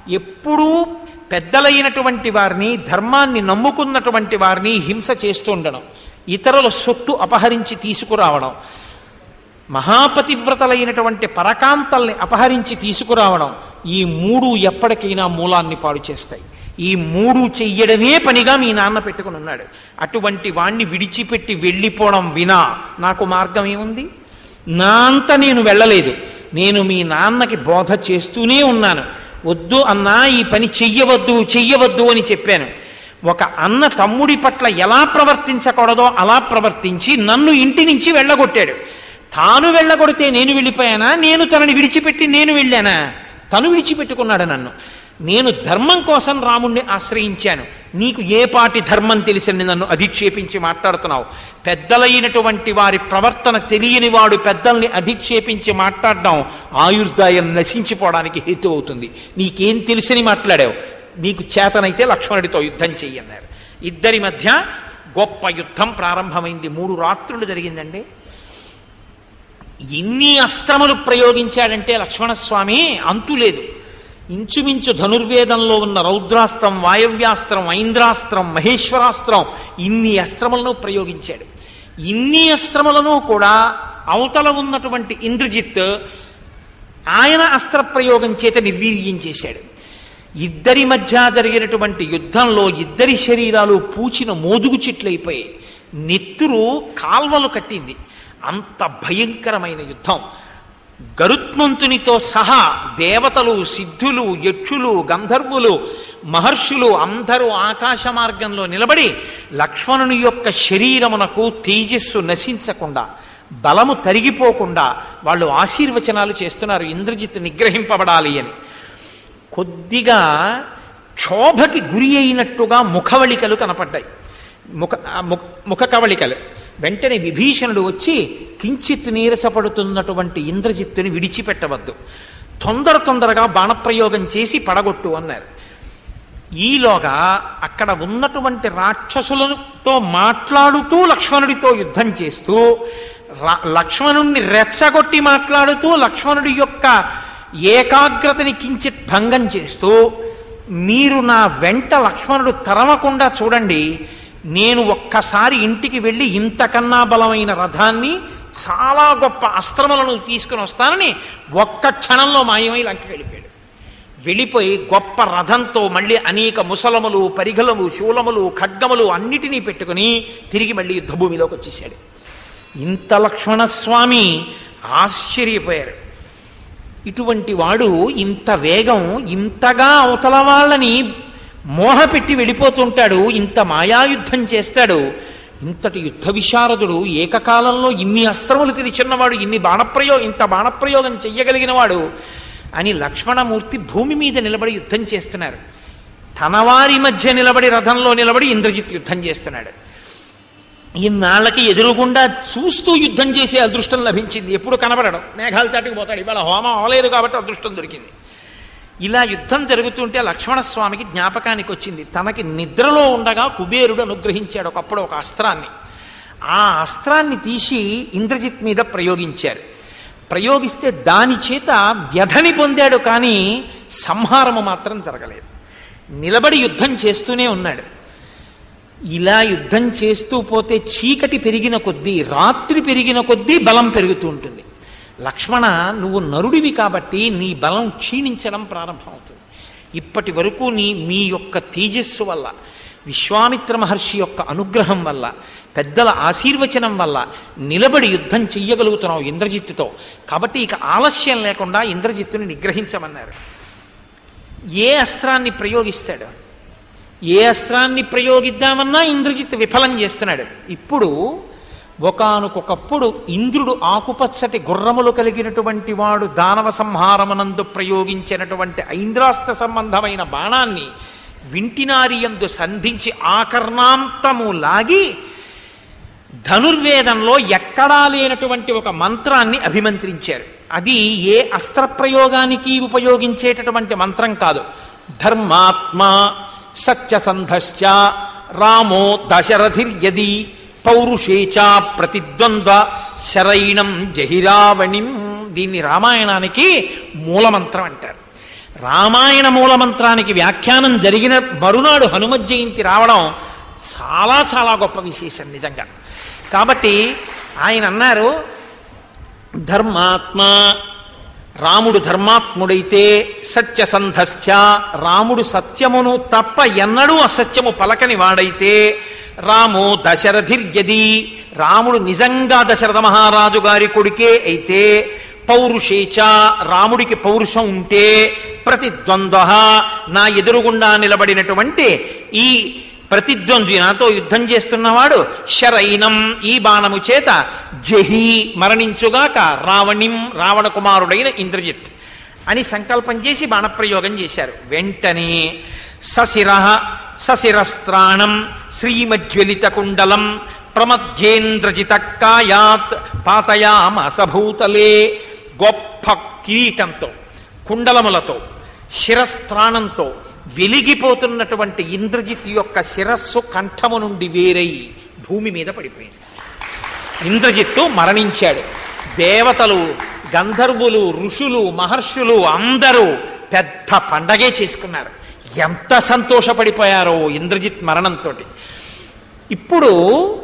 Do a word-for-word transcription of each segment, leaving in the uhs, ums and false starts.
ఎప్పుడూ పెద్దలైనటువంటి వారిని, ధర్మాన్ని నమ్ముకున్నటువంటి వారిని హింస చేస్తూ ఉండడం, ఇతరుల సొత్తు అపహరించి తీసుకురావడం, మహాపతివ్రతలైనటువంటి పరకాంతల్ని అపహరించి తీసుకురావడం, ఈ మూడు ఎప్పటికైనా మూలాన్ని పాడు చేస్తాయి. ఈ మూడు చెయ్యడమే పనిగా మీ నాన్న పెట్టుకుని ఉన్నాడు. అటువంటి వాణ్ణి విడిచిపెట్టి వెళ్ళిపోవడం వినా నాకు మార్గం ఏముంది? నా అంత నేను వెళ్ళలేదు. నేను మీ నాన్నకి బోధ చేస్తూనే ఉన్నాను. వద్దు అన్నా, ఈ పని చెయ్యవద్దు చెయ్యవద్దు అని చెప్పాను. ఒక అన్న తమ్ముడి పట్ల ఎలా ప్రవర్తించకూడదో అలా ప్రవర్తించి నన్ను ఇంటి నుంచి వెళ్ళగొట్టాడు. తాను వెళ్ళగొడితే నేను వెళ్ళిపోయానా? నేను తనని విడిచిపెట్టి నేను వెళ్ళానా? తను విడిచిపెట్టుకున్నాడు నన్ను. నేను ధర్మం కోసం రాముణ్ణి ఆశ్రయించాను. నీకు ఏ పాటి ధర్మం తెలిసింది నన్ను అధిక్షేపించి మాట్లాడుతున్నావు? పెద్దలైనటువంటి వారి ప్రవర్తన తెలియని వాడు పెద్దల్ని అధిక్షేపించి మాట్లాడడం ఆయుర్దాయం నశించిపోవడానికి హేతు అవుతుంది. నీకేం తెలిసని మాట్లాడావు? నీకు చేతనైతే లక్ష్మణుడితో యుద్ధం చెయ్యన్నారు. ఇద్దరి మధ్య గొప్ప యుద్ధం ప్రారంభమైంది. మూడు రాత్రులు జరిగిందండి. ఎన్ని అస్త్రములు ప్రయోగించాడంటే లక్ష్మణస్వామి అంతులేదు. ఇంచుమించు ధనుర్వేదంలో ఉన్న రౌద్రాస్త్రం, వాయవ్యాస్త్రం, ఐంద్రాస్త్రం, మహేశ్వరాస్త్రం, ఇన్ని అస్త్రములను ప్రయోగించాడు. ఇన్ని అస్త్రములను కూడా అవతల ఉన్నటువంటి ఇంద్రజిత్ ఆయన అస్త్ర ప్రయోగం చేత నిర్వీర్యం చేశాడు. ఇద్దరి మధ్య జరిగినటువంటి యుద్ధంలో ఇద్దరి శరీరాలు పూచిన మోదుగు చెట్లయిపోయాయి. నెత్తురు కాల్వలు కట్టింది. అంత భయంకరమైన యుద్ధం. గరుత్మంతునితో సహా దేవతలు, సిద్ధులు, యక్షులు, గంధర్వులు, మహర్షులు అందరూ ఆకాశ మార్గంలో నిలబడి లక్ష్మణుని యొక్క శరీరమునకు తేజస్సు నశించకుండా, బలము తరిగిపోకుండా వాళ్ళు ఆశీర్వచనాలు చేస్తున్నారు ఇంద్రజిత్ నిగ్రహింపబడాలి అని. కొద్దిగా క్షోభకి గురి అయినట్టుగా ముఖవళికలు కనపడ్డాయి. ముఖ ముఖ కవళికలు. వెంటనే విభీషణుడు వచ్చి కించిత్ నీరసపడుతున్నటువంటి ఇంద్రజిత్తుని విడిచిపెట్టవద్దు, తొందర తొందరగా బాణప్రయోగం చేసి పడగొట్టు అన్నారు. ఈలోగా అక్కడ ఉన్నటువంటి రాక్షసులతో మాట్లాడుతూ లక్ష్మణుడితో యుద్ధం చేస్తూ, లక్ష్మణుణ్ణి రెచ్చగొట్టి మాట్లాడుతూ లక్ష్మణుడి యొక్క ఏకాగ్రతని కించిత్ భంగం చేస్తూ, మీరు నా వెంట లక్ష్మణుడు తరమకుండా చూడండి, నేను ఒక్కసారి ఇంటికి వెళ్ళి ఇంతకన్నా బలమైన రథాన్ని, చాలా గొప్ప అస్త్రములను తీసుకుని వస్తానని ఒక్క క్షణంలో మాయమై లంక వెళ్ళిపోయాడు. వెళ్ళిపోయి గొప్ప రథంతో మళ్ళీ అనేక ముసలములు, పరిఘలము, శూలములు, ఖడ్గములు అన్నిటినీ పెట్టుకుని తిరిగి మళ్ళీ యుద్ధభూమిలోకి వచ్చేసాడు. ఇంత లక్ష్మణస్వామి ఆశ్చర్యపోయారు. ఇటువంటి వాడు ఇంత వేగం, ఇంతగా అవతల వాళ్ళని మోహపెట్టి వెళ్ళిపోతుంటాడు, ఇంత మాయాయుద్ధం చేస్తాడు, ఇంతటి యుద్ధ విశారదుడు, ఏకకాలంలో ఇన్ని అస్త్రములు తెలిసిన్నవాడు, ఇన్ని బాణప్రయోగం ఇంత బాణప్రయోగం చెయ్యగలిగిన వాడు అని లక్ష్మణమూర్తి భూమి మీద నిలబడి యుద్ధం చేస్తున్నారు. తనవారి మధ్య నిలబడి, రథంలో నిలబడి ఇంద్రజిత్ యుద్ధం చేస్తున్నాడు. ఇన్నాళ్ళకి ఎదురుగుండా చూస్తూ యుద్ధం చేసే అదృష్టం లభించింది. ఎప్పుడు కనబడడం, మేఘాలు చాటుకు పోతాడు. ఇవాళ హోమం అవలేదు కాబట్టి అదృష్టం దొరికింది. ఇలా యుద్ధం జరుగుతుంటే లక్ష్మణస్వామికి జ్ఞాపకానికి వచ్చింది, తనకి నిద్రలో ఉండగా కుబేరుడు అనుగ్రహించాడు ఒకప్పుడు ఒక అస్త్రాన్ని. ఆ అస్త్రాన్ని తీసి ఇంద్రజిత్ మీద ప్రయోగించారు. ప్రయోగిస్తే దాని చేత వ్యధని పొందాడు, కానీ సంహారము మాత్రం జరగలేదు. నిలబడి యుద్ధం చేస్తూనే ఉన్నాడు. ఇలా యుద్ధం చేస్తూ పోతే చీకటి పెరిగిన కొద్దీ, రాత్రి పెరిగిన కొద్దీ బలం పెరుగుతూ ఉంటుంది. లక్ష్మణ, నువ్వు నరుడివి కాబట్టి నీ బలం క్షీణించడం ప్రారంభమవుతుంది. ఇప్పటి వరకు నీ మీ యొక్క తేజస్సు వల్ల, విశ్వామిత్ర మహర్షి యొక్క అనుగ్రహం వల్ల, పెద్దల ఆశీర్వచనం వల్ల నిలబడి యుద్ధం చెయ్యగలుగుతున్నావు ఇంద్రజిత్తుతో. కాబట్టి ఇక ఆలస్యం లేకుండా ఇంద్రజిత్తుని నిగ్రహించమన్నారు. ఏ అస్త్రాన్ని ప్రయోగిస్తాడు? ఏ అస్త్రాన్ని ప్రయోగిద్దామన్నా ఇంద్రజిత్ విఫలం చేస్తున్నాడు. ఇప్పుడు ఒకానొకప్పుడు ఇంద్రుడు ఆకుపచ్చటి గుర్రములు కలిగినటువంటి వాడు దానవ సంహారమునందు ప్రయోగించినటువంటి ఐంద్రాస్త్ర సంబంధమైన బాణాన్ని వింటినారియందు సంధించి ఆకర్ణాంతము లాగి ధనుర్వేదంలో ఎక్కడా లేనటువంటి ఒక మంత్రాన్ని అభిమంత్రించారు. అది ఏ అస్త్ర ప్రయోగానికి ఉపయోగించేటటువంటి మంత్రం కాదు. ధర్మాత్మ సత్యసంధశ్చ రామో దశరథిర్యది పౌరుషేచా ప్రతిద్వంద్వ శరైణం జహిరావణిం. దీన్ని రామాయణానికి మూలమంత్రం అంటారు. రామాయణ మూలమంత్రానికి వ్యాఖ్యానం జరిగిన మరునాడు హనుమ జయంతి రావడం చాలా చాలా గొప్ప విశేషం నిజంగా. కాబట్టి ఆయన అన్నారు, ధర్మాత్మ, రాముడు ధర్మాత్ముడైతే, సత్యసంధశ్చ, రాముడు సత్యమును తప్ప ఎన్నడూ అసత్యము పలకని వాడైతే, రామో దశరథిర్యది, రాముడు నిజంగా దశరథ మహారాజు గారి కొడుకే అయితే, పౌరుషేచ, రాముడికి పౌరుషం ఉంటే, ప్రతిద్వంద్వ, నా ఎదురుగుండా నిలబడినటువంటి ఈ ప్రతిద్వంద్వి, నాతో యుద్ధం చేస్తున్నవాడు, శరైనం, ఈ బాణము చేత, జహి, మరణించుగాక, రావణిం, రావణ కుమారుడైన ఇంద్రజిత్ అని సంకల్పం చేసి బాణప్రయోగం చేశారు. వెంటనే సశిర సశిరస్త్రాణం శ్రీమజ్వలిత కుండలం ప్రమధ్యేంద్రజిత కాయాత్ పాతయామసభూతలే, గొప్ప కిరీటంతో, కుండలములతో, శిరస్త్రాణంతో వెలిగిపోతున్నటువంటి ఇంద్రజిత్ యొక్క శిరస్సు కంఠము నుండి వేరై భూమి మీద పడిపోయింది. ఇంద్రజిత్తు మరణించాడు. దేవతలు, గంధర్వులు, ఋషులు, మహర్షులు అందరూ పెద్ద పండగే చేసుకున్నారు. ఎంత సంతోషపడిపోయారో ఇంద్రజిత్ మరణంతో. ఇప్పుడు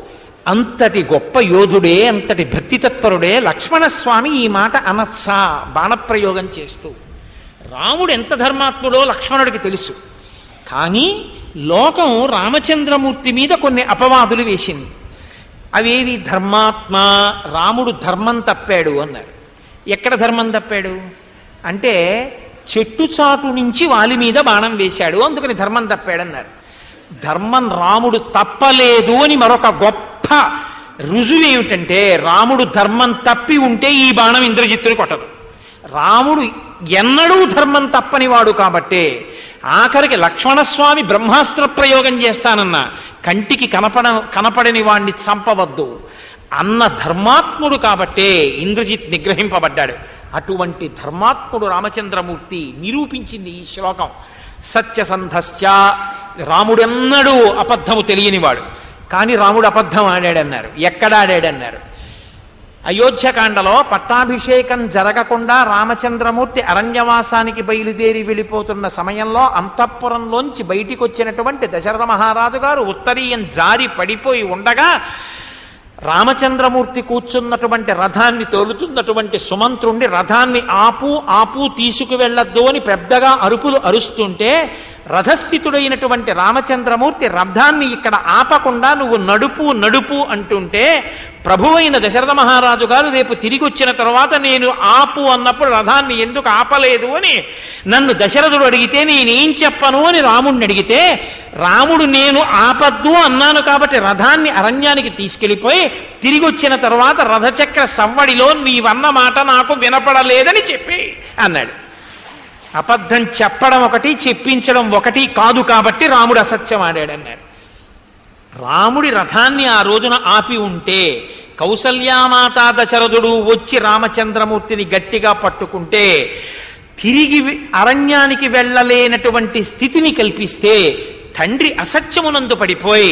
అంతటి గొప్ప యోధుడే, అంతటి భక్తి తత్పరుడే లక్ష్మణస్వామి ఈ మాట అనత్సా బాణప్రయోగం చేస్తూ. రాముడు ఎంత ధర్మాత్ముడో లక్ష్మణుడికి తెలుసు. కానీ లోకం రామచంద్రమూర్తి మీద కొన్ని అపవాదులు వేసింది. అవేవి? ధర్మాత్మ, రాముడు ధర్మం తప్పాడు అన్నారు. ఎక్కడ ధర్మం తప్పాడు అంటే, చెట్టు చాటు నుంచి వాలి మీద బాణం వేశాడు, అందుకని ధర్మం తప్పాడన్నారు. ధర్మం రాముడు తప్పలేదు అని మరొక గొప్ప రుజువు ఏమిటంటే, రాముడు ధర్మం తప్పి ఉంటే ఈ బాణం ఇంద్రజిత్తుని కొట్టదు. రాముడు ఎన్నడూ ధర్మం తప్పని వాడు కాబట్టే ఆఖరికి లక్ష్మణస్వామి బ్రహ్మాస్త్ర ప్రయోగం చేస్తానన్న, కంటికి కనపడ కనపడని వాణ్ణి చంపవద్దు అన్న ధర్మాత్ముడు కాబట్టే ఇంద్రజిత్ నిగ్రహింపబడ్డాడు. అటువంటి ధర్మాత్ముడు రామచంద్రమూర్తి నిరూపించింది ఈ శ్లోకం. సత్యసంధశ్చ, రాముడెన్నడూ అబద్ధము తెలియనివాడు. కానీ రాముడు అబద్ధం ఆడాడన్నారు. ఎక్కడ ఆడాడన్నారు? అయోధ్యకాండలో పట్టాభిషేకం జరగకుండా రామచంద్రమూర్తి అరణ్యవాసానికి బయలుదేరి వెళ్ళిపోతున్న సమయంలో అంతఃపురంలోంచి బయటికి వచ్చినటువంటి దశరథ మహారాజు గారు ఉత్తరీయం జారి పడిపోయి ఉండగా, రామచంద్రమూర్తి కూర్చున్నటువంటి రథాన్ని తోలుతున్నటువంటి సుమంత్రుణ్ణి రథాన్ని ఆపు ఆపు తీసుకువెళ్ళద్దు అని పెద్దగా అరుపులు అరుస్తుంటే, రథస్థితుడైనటువంటి రామచంద్రమూర్తి రథాన్ని ఇక్కడ ఆపకుండా నువ్వు నడుపు నడుపు అంటుంటే, ప్రభువైన దశరథ మహారాజు గారు రేపు తిరిగి వచ్చిన తర్వాత నేను ఆపు అన్నప్పుడు రథాన్ని ఎందుకు ఆపలేదు అని నన్ను దశరథుడు అడిగితే నేనేం చెప్పను అని రాముడిని అడిగితే, రాముడు నేను ఆపద్దు అన్నాను కాబట్టి రథాన్ని అరణ్యానికి తీసుకెళ్ళిపోయి తిరిగి వచ్చిన తర్వాత రథచక్ర సవ్వడిలో నీవన్న మాట నాకు వినపడలేదని చెప్పి అన్నాడు. అబద్ధం చెప్పడం ఒకటి, చెప్పించడం ఒకటి కాదు కాబట్టి రాముడు అసత్యం ఆడాడన్నారు. రాముడి రథాన్ని ఆ రోజున ఆపి ఉంటే, కౌసల్యామాత దశరథుడు వచ్చి రామచంద్రమూర్తిని గట్టిగా పట్టుకుంటే, తిరిగి అరణ్యానికి వెళ్ళలేనటువంటి స్థితిని కల్పిస్తే, తండ్రి అసత్యమునందు పడిపోయి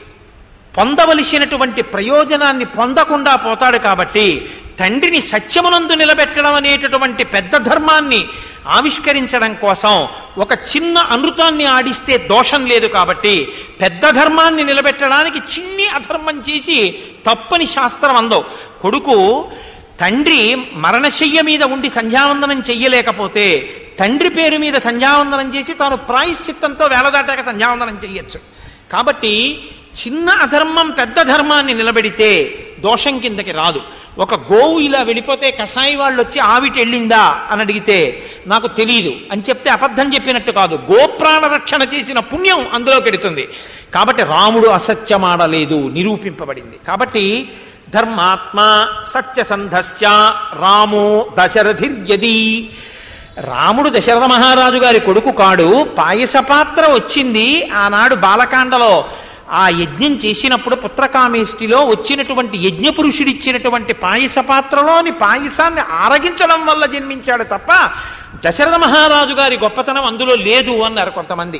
పొందవలసినటువంటి ప్రయోజనాన్ని పొందకుండా పోతాడు. కాబట్టి తండ్రిని సత్యమునందు నిలబెట్టడం అనేటటువంటి పెద్ద ధర్మాన్ని ఆవిష్కరించడం కోసం ఒక చిన్న అనృతాన్ని ఆడిస్తే దోషం లేదు. కాబట్టి పెద్ద ధర్మాన్ని నిలబెట్టడానికి చిన్ని అధర్మం చేసి తప్పని శాస్త్రం అందో. కొడుకు తండ్రి మరణశయ్య మీద ఉండి సంధ్యావందనం చెయ్యలేకపోతే తండ్రి పేరు మీద సంధ్యావందనం చేసి తాను ప్రాయశ్చిత్తంతో వేలదాటాక సంధ్యావందనం చెయ్యొచ్చు. కాబట్టి చిన్న అధర్మం పెద్ద ధర్మాన్ని నిలబెడితే దోషం కిందకి రాదు. ఒక గోవు ఇలా వెళ్ళిపోతే కసాయి వాళ్ళు వచ్చి ఆవిటి వెళ్ళిందా అని అడిగితే నాకు తెలియదు అని చెప్తే అబద్ధం చెప్పినట్టు కాదు, గోప్రాణ రక్షణ చేసిన పుణ్యం అందులో పెడుతుంది. కాబట్టి రాముడు అసత్యమాడలేదు, నిరూపింపబడింది. కాబట్టి ధర్మాత్మ సత్యసంధశ్చ రామో దశరథిర్యది, రాముడు దశరథ మహారాజు గారి కొడుకు కాడు. పాయస పాత్ర వచ్చింది ఆనాడు బాలకాండలో. ఆ యజ్ఞం చేసినప్పుడు పుత్రకామేష్టిలో వచ్చినటువంటి యజ్ఞ పురుషుడిచ్చినటువంటి పాయస పాత్రలోని పాయసాన్ని ఆరగించడం వల్ల జన్మించాడు తప్ప దశరథ మహారాజు గారి గొప్పతనం అందులో లేదు అన్నారు కొంతమంది.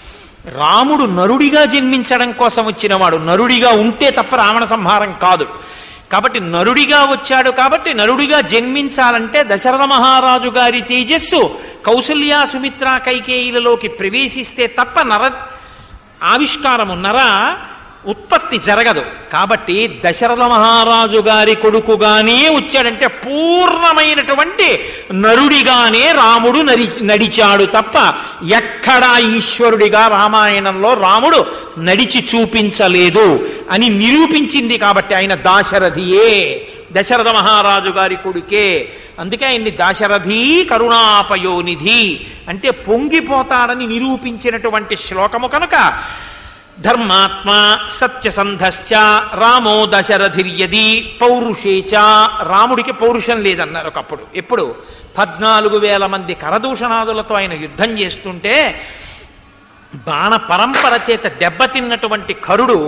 రాముడు నరుడిగా జన్మించడం కోసం వచ్చినవాడు, నరుడిగా ఉంటే తప్ప రావణ సంహారం కాదు. కాబట్టి నరుడిగా వచ్చాడు. కాబట్టి నరుడిగా జన్మించాలంటే దశరథ మహారాజు గారి తేజస్సు కౌసల్య సుమిత్ర కైకేయులలోకి ప్రవేశిస్తే తప్ప నర ఆవిష్కారము నర ఉత్పత్తి జరగదు. కాబట్టి దశరథ మహారాజు గారి కొడుకుగానే వచ్చాడంటే పూర్ణమైనటువంటి నరుడిగానే రాముడు నడి నడిచాడు తప్ప ఎక్కడా ఈశ్వరుడిగా రామాయణంలో రాముడు నడిచి చూపించలేదు అని నిరూపించింది. కాబట్టి ఆయన దాశరథియే, దశరథ మహారాజు గారి కొడుకే. అందుకే ఆయన్ని దాశరథి కరుణాపయోనిధి అంటే పొంగిపోతాడని నిరూపించినటువంటి శ్లోకము కనుక ధర్మాత్మ సత్యసంధశ్చ రామో దశరథిర్యది పౌరుషేచ. రాముడికి పౌరుషం లేదన్నారు ఒకప్పుడు. ఎప్పుడు? పద్నాలుగు వేల మంది కరదూషణాదులతో ఆయన యుద్ధం చేస్తుంటే బాణ పరంపర చేత దెబ్బతిన్నటువంటి కరుడు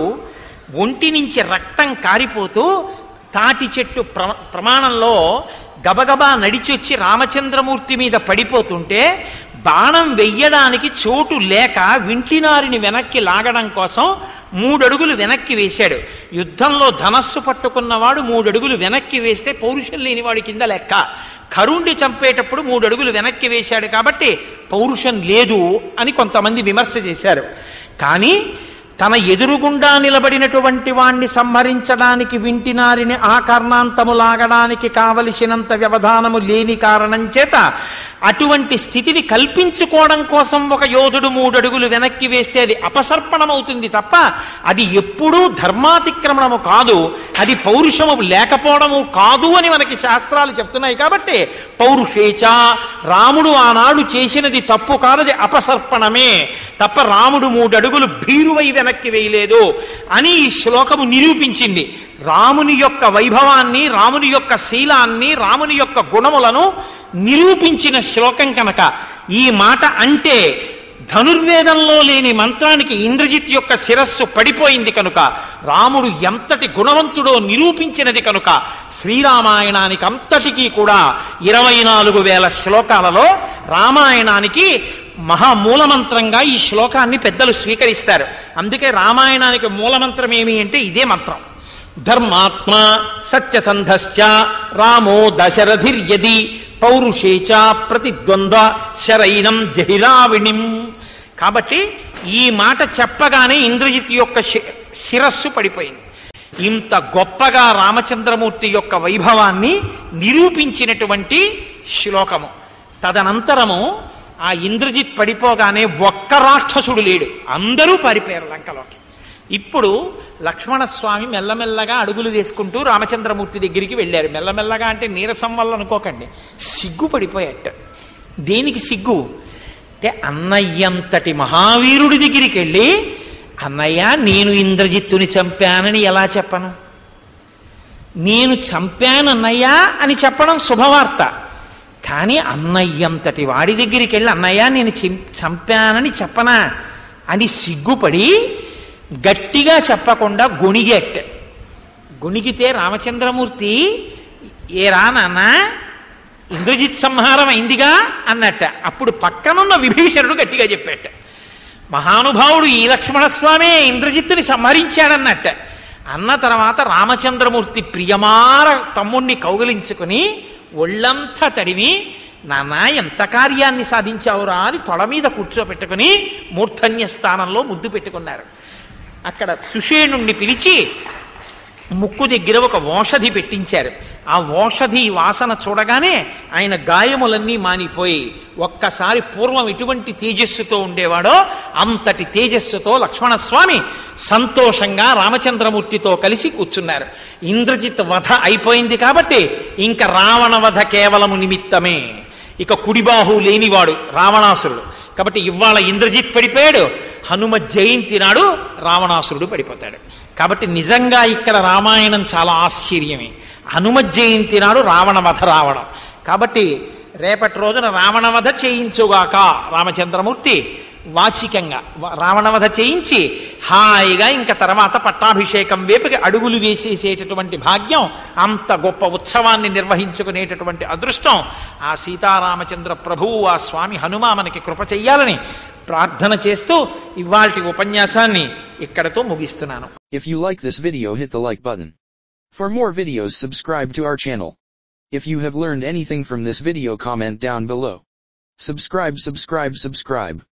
ఒంటి నుంచి రక్తం కారిపోతూ తాటి చెట్టు ప్ర ప్రమాణంలో గబగబా నడిచొచ్చి రామచంద్రమూర్తి మీద పడిపోతుంటే బాణం వెయ్యడానికి చోటు లేక వింటినారిని వెనక్కి లాగడం కోసం మూడడుగులు వెనక్కి వేశాడు. యుద్ధంలో ధనస్సు పట్టుకున్నవాడు మూడడుగులు వెనక్కి వేస్తే పౌరుషం లేనివాడి కింద లెక్క. కరుణ్ణి చంపేటప్పుడు మూడడుగులు వెనక్కి వేశాడు కాబట్టి పౌరుషం లేదు అని కొంతమంది విమర్శ చేశారు. కానీ తన ఎదురుగుండా నిలబడినటువంటి వాణ్ణి సంహరించడానికి వింటినారిని ఆ కర్ణాంతము లాగడానికి కావలసినంత వ్యవధానము లేని కారణం చేత అటువంటి స్థితిని కల్పించుకోవడం కోసం ఒక యోధుడు మూడడుగులు వెనక్కి వేస్తే అది అపసర్పణమవుతుంది తప్ప అది ఎప్పుడూ ధర్మాతిక్రమణము కాదు, అది పౌరుషము లేకపోవడము కాదు అని మనకి శాస్త్రాలు చెప్తున్నాయి. కాబట్టి పౌరుషేచ, రాముడు ఆనాడు చేసినది తప్పు కాదది అపసర్పణమే తప్ప రాముడు మూడడుగులు భీరువై వెనక్కి వేయలేదు అని ఈ శ్లోకము నిరూపించింది. రాముని యొక్క వైభవాన్ని, రాముని యొక్క శీలాన్ని, రాముని యొక్క గుణములను నిరూపించిన శ్లోకం కనుక ఈ మాట అంటే ధనుర్వేదంలో లేని మంత్రానికి ఇంద్రజిత్ యొక్క శిరస్సు పడిపోయింది కనుక రాముడు ఎంతటి గుణవంతుడో నిరూపించినది కనుక శ్రీరామాయణానికి అంతటికీ కూడా ఇరవై నాలుగు వేల శ్లోకాలలో రామాయణానికి మహామూలమంత్రంగా ఈ శ్లోకాన్ని పెద్దలు స్వీకరిస్తారు. అందుకే రామాయణానికి మూలమంత్రం ఏమి అంటే ఇదే మంత్రం. ధర్మాత్మ సత్యసంధశ్చ రామో దశరథిర్యది పౌరుషేచ ప్రతిద్వంద్వ శరైనం జహిరావిణిం. కాబట్టి ఈ మాట చెప్పగానే ఇంద్రజిత్ యొక్క శిరస్సు పడిపోయింది. ఇంత గొప్పగా రామచంద్రమూర్తి యొక్క వైభవాన్ని నిరూపించినటువంటి శ్లోకము. తదనంతరము ఆ ఇంద్రజిత్ పడిపోగానే ఒక్క రాక్షసుడు లేడు, అందరూ పారిపోయారు లంకలోకి. ఇప్పుడు లక్ష్మణస్వామి మెల్లమెల్లగా అడుగులు వేసుకుంటూ రామచంద్రమూర్తి దగ్గరికి వెళ్ళారు. మెల్లమెల్లగా అంటే నీరసం వల్ల అనుకోకండి, సిగ్గు పడిపోయాట. దేనికి సిగ్గు అంటే అన్నయ్యంతటి మహావీరుడి దగ్గరికి వెళ్ళి అన్నయ్య నేను ఇంద్రజిత్తుని చంపానని ఎలా చెప్పను, నేను చంపానన్నయ్యా అని చెప్పడం శుభవార్త. కానీ అన్నయ్యంతటి వాడి దగ్గరికి వెళ్ళి అన్నయ్య నేను చంపానని చెప్పనా అని సిగ్గుపడి గట్టిగా చెప్పకుండా గొణిగేట. గొణిగితే రామచంద్రమూర్తి ఏరా నాన్న ఇంద్రజిత్ సంహారం అయిందిగా అన్నట్ట. అప్పుడు పక్కనున్న విభీషణుడు గట్టిగా చెప్పేట, మహానుభావుడు ఈ లక్ష్మణస్వామే ఇంద్రజిత్తుని సంహరించాడన్నట్ట. అన్న తర్వాత రామచంద్రమూర్తి ప్రియమార తమ్ముణ్ణి కౌగిలించుకుని ఒళ్ళంతా తడిమి నాన్న ఎంత కార్యాన్ని సాధించావురా అని తొడ మీద కూర్చోపెట్టుకుని మూర్ధన్య స్థానంలో ముద్దు పెట్టుకున్నారు. అక్కడ సుషేణుణ్ణి పిలిచి ముక్కు దగ్గర ఒక ఓషధి పెట్టించారు. ఆ ఓషధి వాసన చూడగానే ఆయన గాయములన్నీ మానిపోయి ఒక్కసారి పూర్వం ఎటువంటి తేజస్సుతో ఉండేవాడో అంతటి తేజస్సుతో లక్ష్మణస్వామి సంతోషంగా రామచంద్రమూర్తితో కలిసి కూర్చున్నారు. ఇంద్రజిత్ వధ అయిపోయింది కాబట్టి ఇంకా రావణ వధ కేవలము నిమిత్తమే. ఇక కుడిబాహు లేనివాడు రావణాసురుడు కాబట్టి ఇవాళ ఇంద్రజిత్ పడిపోయాడు, హనుమ జయంతి నాడు రావణాసురుడు పడిపోతాడు. కాబట్టి నిజంగా ఇక్కడ రామాయణం చాలా ఆశ్చర్యమే. హనుమ జయంతి నాడు రావణవధ రావడం. కాబట్టి రేపటి రోజున రావణవధ చేయించుగాక రామచంద్రమూర్తి వాచికంగా రావణవధ చేయించి హాయిగా ఇంకా తర్వాత పట్టాభిషేకం వైపుకి అడుగులు వేసేసేటటువంటి భాగ్యం, అంత గొప్ప ఉత్సవాన్ని నిర్వహించుకునేటటువంటి అదృష్టం ఆ సీతారామచంద్ర ప్రభువు ఆ స్వామి హనుమ మనకి కృప చెయ్యాలని ప్రార్థన చేస్తూ ఇవాల్టి ఉపన్యాసాన్ని ఇక్కడతో ముగిస్తున్నాను. If you like this video, hit the like button. For more videos, subscribe to our channel. If you have learned anything from this video, comment down below. Subscribe, subscribe, subscribe.